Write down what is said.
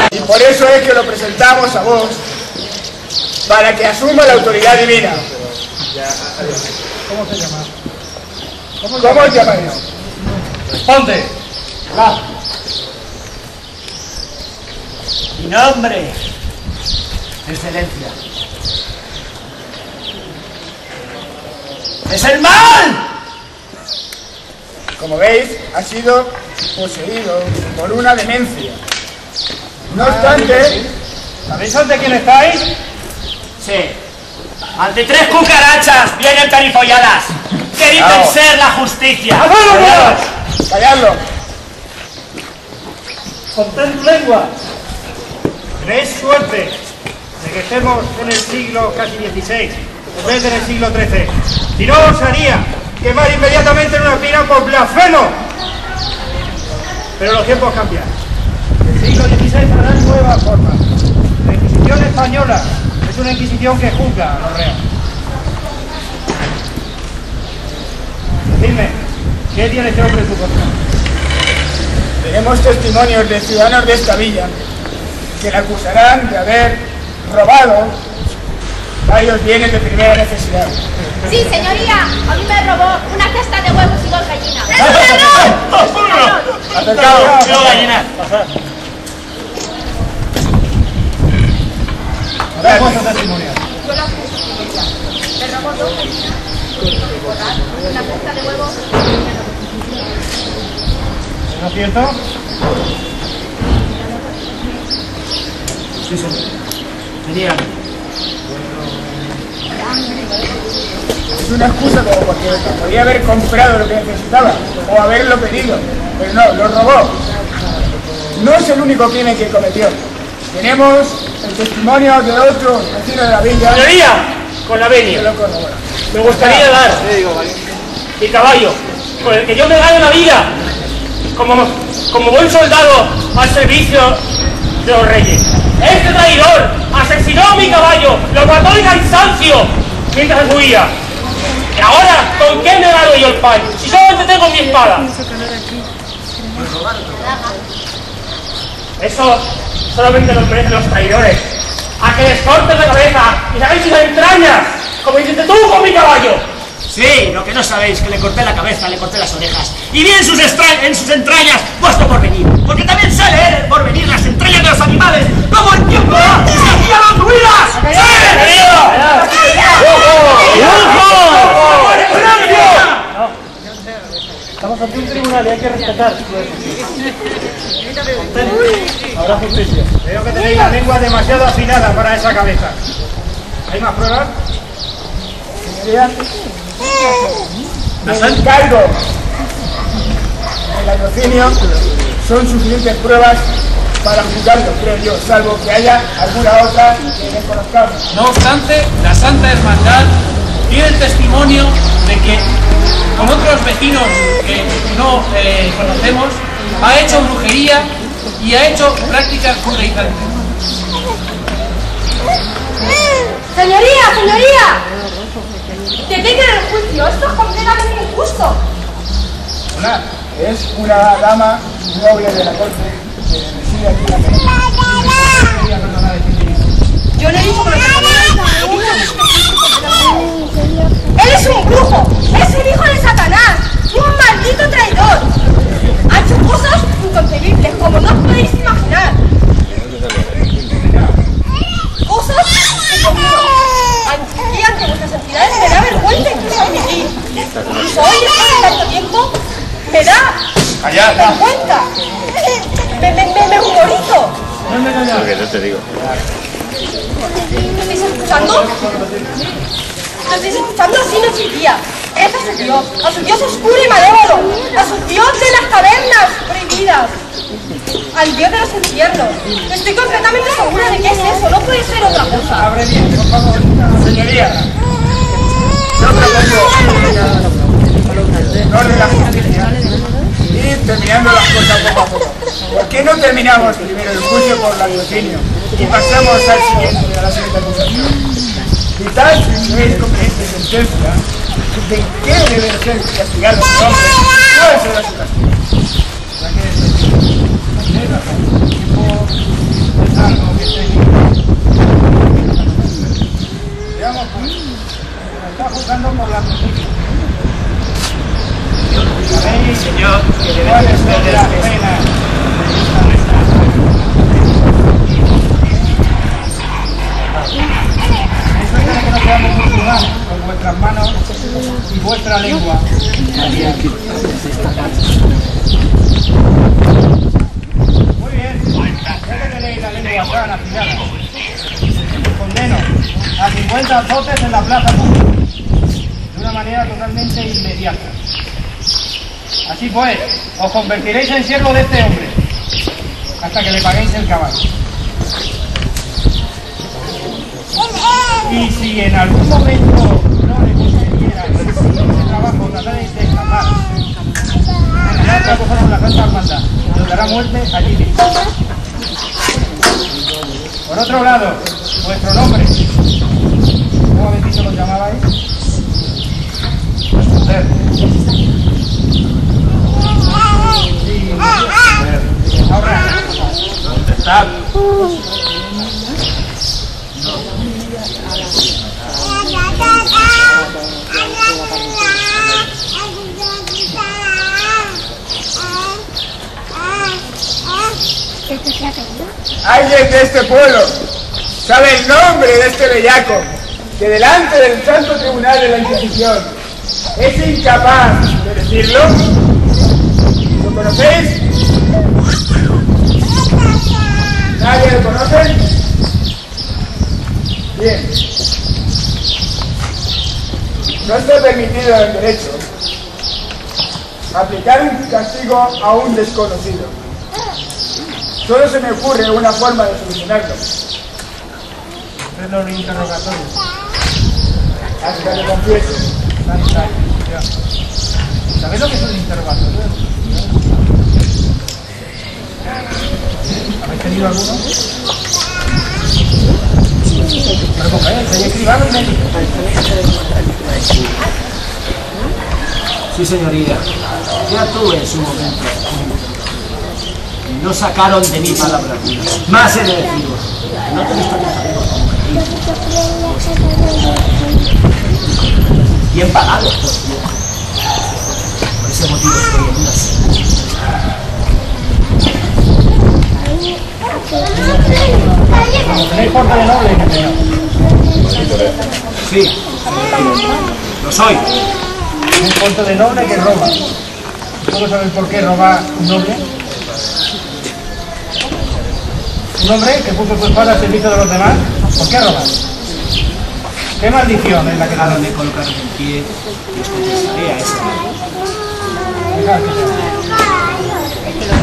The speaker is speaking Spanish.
Y por eso es que lo presentamos a vos, para que asuma la autoridad divina. ¿Cómo se llama? ¿Cómo os llamáis? Responde. Va. Mi nombre, Excelencia, es el mal. Como veis, ha sido poseído por una demencia. No obstante, ¿Sabéis ante quién estáis? Sí, ante 3 cucarachas vienen tarifolladas que dicen ser la justicia. calladlo. Contén tu lengua. Tenéis suerte de que estemos en el siglo casi XVI, en vez de en el siglo XIII. Si no, os haría quemar inmediatamente en una pira por blasfemo. Pero los tiempos cambian. El siglo XVI hará nueva forma. La Inquisición española es una Inquisición que juzga a los reales. Decidme, ¿qué tiene este hombre en su contra? Tenemos testimonios de ciudadanos de esta villa que le acusarán de haber robado varios bienes de primera necesidad. Sí, señoría, a mí me robó una cesta de huevos y 2 gallinas. Acercado. Quiero gallinas. Damos testimonios. Yo la acuso, señoría. Me robó 2 gallinas, un corral, una cesta de huevos ¿No es cierto? Sí, señor. Sería. Es una excusa como porque podría haber comprado lo que necesitaba o haberlo pedido, pero no, lo robó. No es el único crimen que cometió. Tenemos el testimonio de otro vecino de la villa. Señoría, con la que venia, lo corrobora. me gustaría dar mi caballo, con el que yo me gano la vida, como buen soldado al servicio de los reyes. Este traidor asesinó a mi caballo, lo mató de cansancio mientras huía. ¿Y ahora con qué me gano yo el pan? Si solamente tengo mi espada. Eso solamente lo merecen los traidores. A que les corten la cabeza y saquen sus entrañas, como hiciste tú con mi caballo. Sí, lo que no sabéis, que le corté la cabeza, le corté las orejas. Y vi en sus entrañas vuestro porvenir. Porque también sé leer el porvenir, las entrañas de los animales, como el tiempo se hacía las ruinas. ¡Sí! Estamos ante un tribunal y hay que respetar su decisión. Habrá justicia. Veo que tenéis la lengua demasiado afilada para esa cabeza. ¿Hay más pruebas? Señoría, me encargo. El latrocinio son suficientes pruebas para juzgarlo, creo yo, salvo que haya alguna otra que desconozcamos. No obstante, la Santa Hermandad tiene el testimonio de que con otros vecinos que no conocemos ha hecho brujería y ha hecho prácticas judaizantes. ¡Señoría, señoría! ¡Detengan el juicio! ¡Esto es completamente injusto! Es una dama noble de la corte que reside aquí en la ciudad. Yo le he dicho que ¡él es un brujo! ¡Es un hijo de Satanás! ¡Un maldito traidor! Ha hecho cosas inconcebibles, como no os podéis imaginar. Cosas que conmigo, aquí ante vuestras entidades, me da vergüenza incluso admitir. Y soy después de tanto tiempo, me da vergüenza. Me humorizo. No te digo. ¿Me estáis escuchando? ¿Me estáis escuchando? Así noche y día. Es a su Dios oscuro y malévolo, a su Dios de las cavernas prohibidas, al Dios de los infiernos. Estoy completamente segura de que es eso, no puede ser otra cosa. Abre bien, por favor. Señoría, yo propongo en orden de la justicia y terminando las cosas poco a poco. ¿Por qué no terminamos primero el juicio por latrocinio y pasamos al siguiente, a la siguiente acusación? Quizás si no es conveniente sentencia de qué deben ser castigados los hombres, cuál será su castigo. Ya que Señor, que debe ¿Cuáles ser son de las la mesa. penas? Eso es de que no seamos musulmanes, con vuestras manos y vuestra lengua. Muy bien, ya que tenéis la lengua tan afilada, os condeno a 50 azotes en la plaza pública, de una manera totalmente inmediata. Así pues, os convertiréis en siervo de este hombre, hasta que le paguéis el caballo. Y si en algún momento no le conseguierais ese trabajo, trataréis de escapar, de otra cosa con la Santa Hermandad, y os dará muerte allí mismo. Por otro lado, vuestro nombre, ¿cómo habéis dicho lo llamabais? Joder. Sí, ahora, ¿Dónde está? Alguien de este pueblo sabe el nombre de este bellaco que delante del Santo Tribunal de la Inquisición es incapaz de decirlo. ¿Lo conocéis? ¿Nadie lo conoce? Bien. No está permitido en el derecho aplicar un castigo a un desconocido. Solo se me ocurre una forma de solucionarlo. hacerlo un interrogatorio. Hasta que confiese. ¿Sabéis lo que es un interrogatorio? ¿Habéis tenido alguno? Pero cogéis, ahí escribano y me dice. Sí, señoría. Ya tuve en su momento. No sacaron de mí palabras duras. Más he de deciros. No tenéis tantos amigos como bien pagados, por cierto. Por ese motivo estoy en una ¿Tenéis porte de noble, ingeniero? Sí, lo soy. Un porte de noble que roba. ¿Todos saben por qué roba un noble? Un hombre que puso su espada al servicio de los demás, ¿por qué roba? ¿Qué maldición es la que Dejaron de colocarme en pie y os contestaré a esa. Dejad que sea.